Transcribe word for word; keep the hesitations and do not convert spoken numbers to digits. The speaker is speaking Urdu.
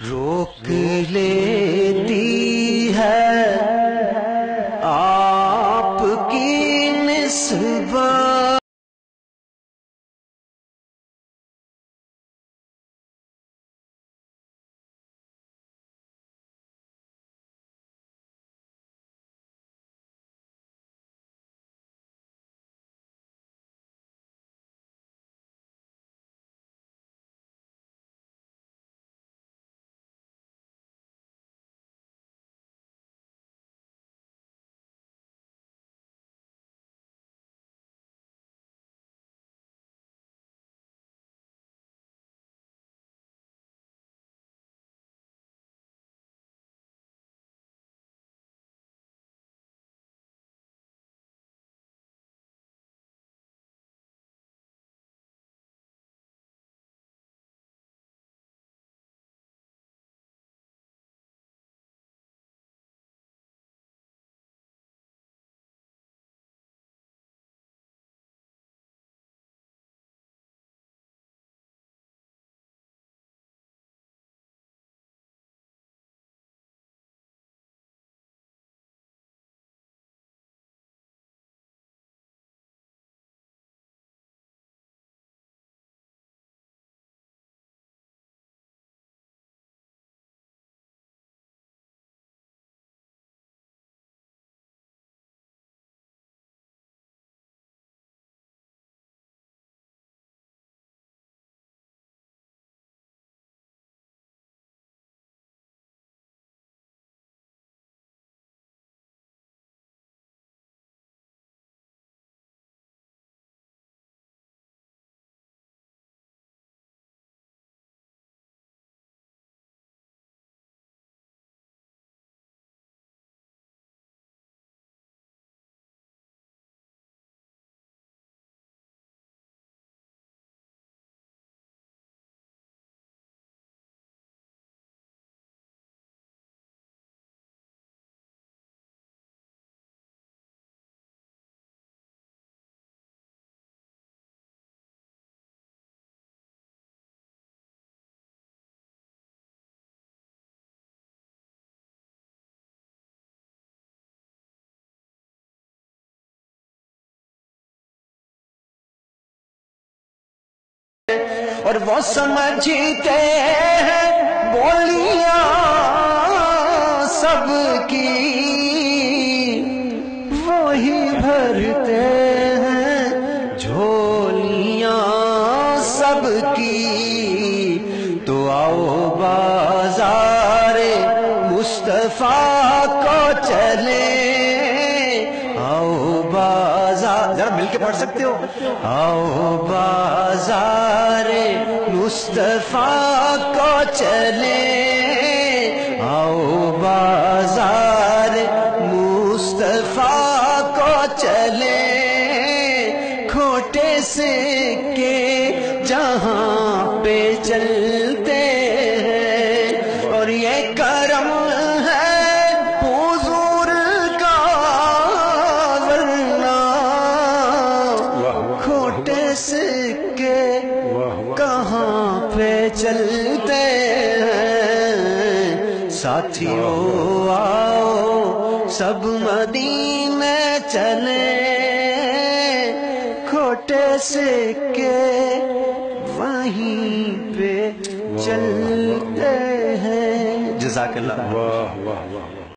روک لیتی ہے آپ کی نسبت اور وہ سمجھتے ہیں بولیاں سب کی وہی بھرتے ہیں جھولیاں سب کی. تو آؤ بازار مصطفیٰ کو چلے، آؤ بازار، ذرا مل کے پڑھ سکتے ہو، آؤ بازار مصطفیٰ کو چلے، آؤ بازار مصطفیٰ کو چلے. کھوٹے سکے جہاں پہ چلتے ہیں اور یہ کرم ہے حضور کا، ورنہ کھوٹے سکے کہاں پہ چلتے ہیں. ساتھیوں آؤ سب مدینے چلے، کھوٹے سکے وہیں پہ چلتے ہیں. جزاک اللہ. واہ واہ واہ.